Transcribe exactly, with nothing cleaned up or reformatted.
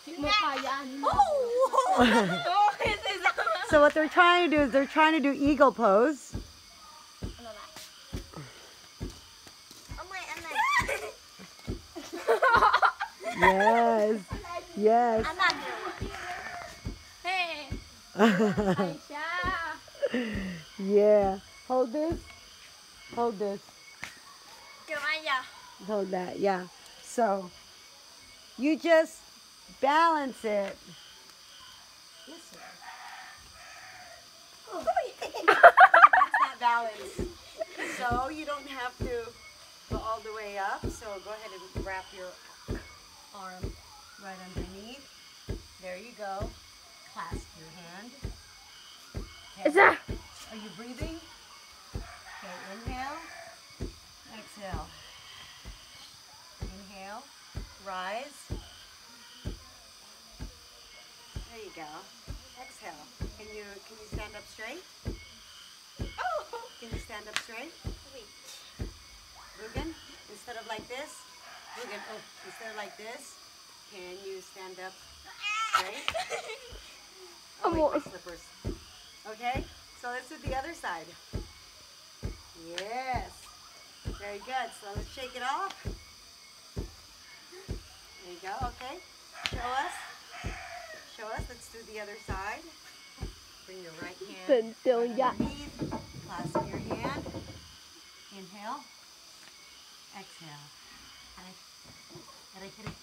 So what they're trying to do is they're trying to do eagle pose. Yes. Yes. I'm not doing it. Hey. Yeah. Hold this. Hold this. Kemanya. Hold that. Yeah. So you just balance it. This way. Oh. That's not balance. So you don't have to go all the way up. So go ahead and wrap your arm right underneath. There you go. Clasp your hand. Okay. Are you breathing? Okay, inhale. Exhale. Inhale. Rise. There you go. Exhale. Can you can you stand up straight? Oh! Can you stand up straight? Wait. Rugen, instead of like this, Rugen, oh, instead of like this, can you stand up straight? Oh, wait, my slippers. Okay, so let's do the other side. Yes. Very good. So let's shake it off. There you go. Okay. Show us. Show us. Let's do the other side. Bring your right hand underneath. Clasp your hand. Inhale. Exhale. Aray. Aray, aray.